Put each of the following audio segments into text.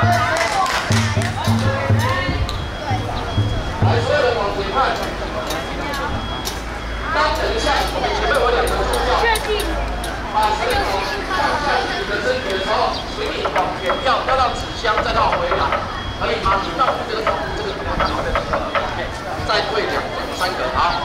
来，所有人往前看。当等一下，我们前面有2个助教，把水桶放下去你的身体的时候，请你往前跳，跳到纸箱，再绕回来，可以吗？到这个手，这个再退2个、3个，好。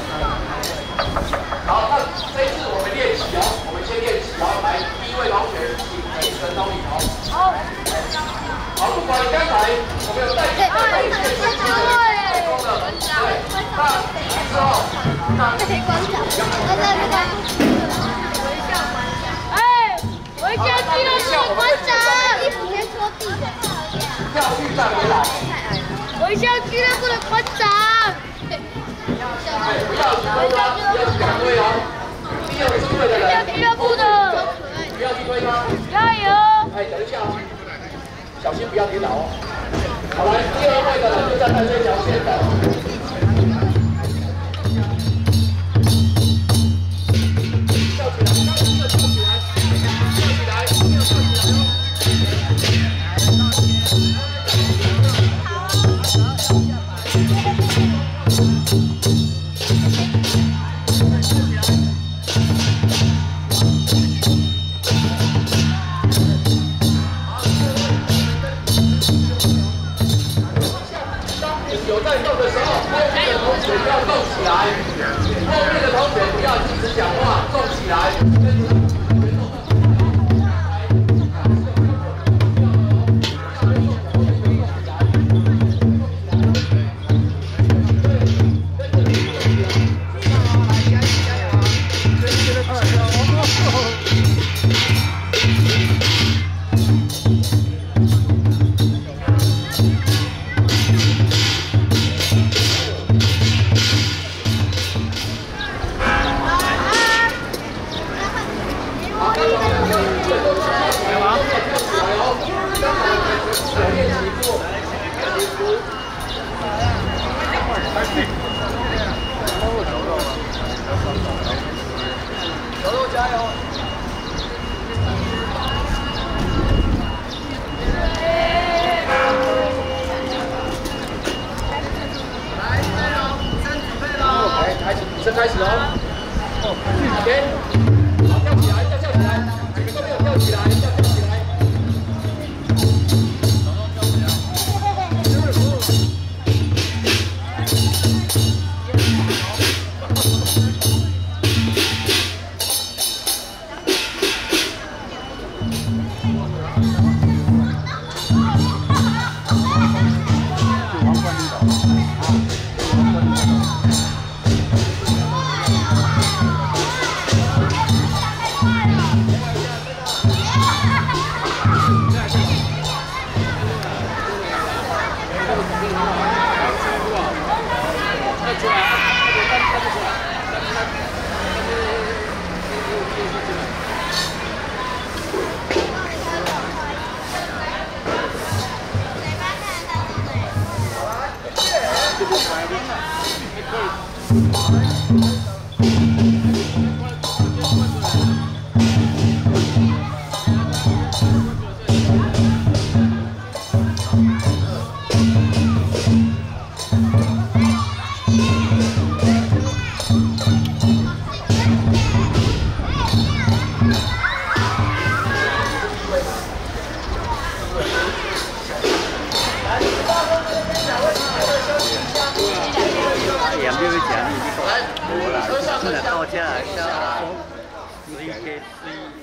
好，那这一次我们练习哦，我们先练习哦。来，第一位同学，请进神龙里头。好。好，不管你刚才我们有带你的一些身体的成功的，对，那之后，那可以关掉。哎，我一下去了，馆长，衣服先拖地的。 跳去再回来。 我一下俱乐部的馆长。 哎，不要推他，不要去敢推哦。你有机会的人。 俱乐部的。 不要去推他。 加油！ 哎，等一下哦，小心不要跌倒哦。好，来，第2位的人就站在这条线的。有在动的时候，后面的同学要动起来，后面的同学不要一直讲话，动起来。加油！来，准备喽，3准备喽。开始，比赛开始哦。OK， 好，跳起来，要跳起来，你们都没有跳起来，要跳起来。 到家，3K3。